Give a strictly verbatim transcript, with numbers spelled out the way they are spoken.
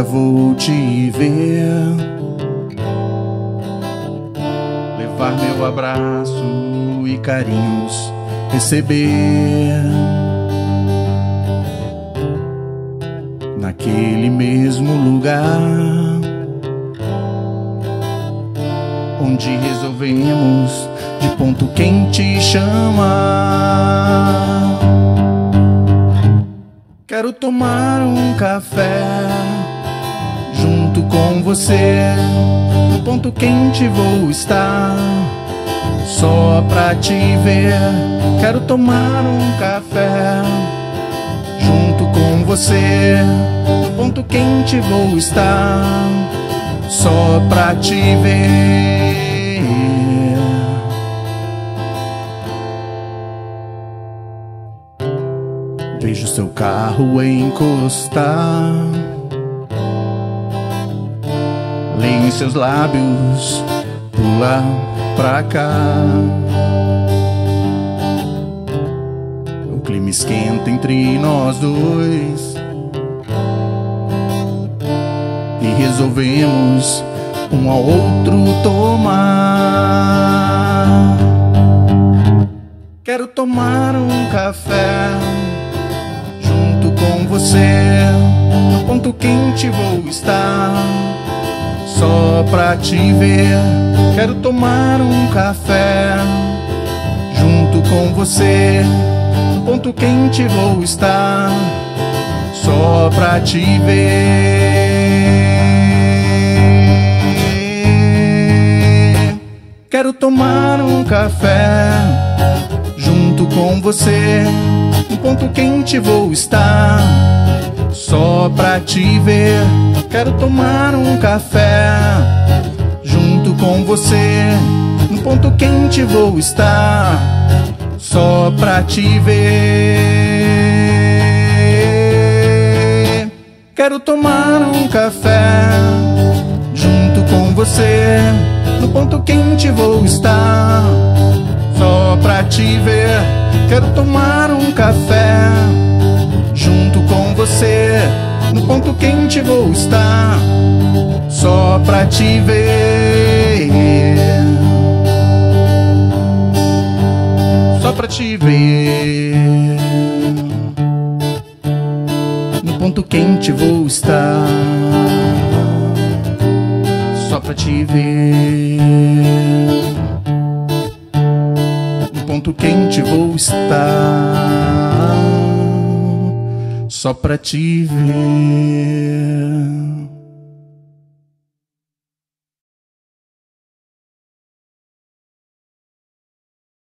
dia vou te ver, levar meu abraço e carinhos receber, naquele mesmo lugar onde resolvemos de ponto quente chamar. Quero tomar um café junto com você, no ponto quente vou estar só pra te ver. Quero tomar um café junto com você, no ponto quente vou estar só pra te ver. Vejo seu carro encostar, leio em seus lábios pular pra cá. O clima esquenta entre nós dois e resolvemos um ao outro tomar. Quero tomar um café junto com você, no ponto quente vou estar só pra te ver. Quero tomar um café junto com você, no ponto quente vou estar só pra te ver. Quero tomar um café junto com você, no ponto quente vou estar só pra te ver. Quero tomar um café junto com você, no ponto quente vou estar só pra te ver. Quero tomar um café junto com você, no ponto quente vou estar só pra te ver. Quero tomar um café junto com você, no ponto quente vou estar só pra te ver. Só pra te ver. No ponto quente vou estar só pra te ver. No ponto quente vou estar só pra te ver.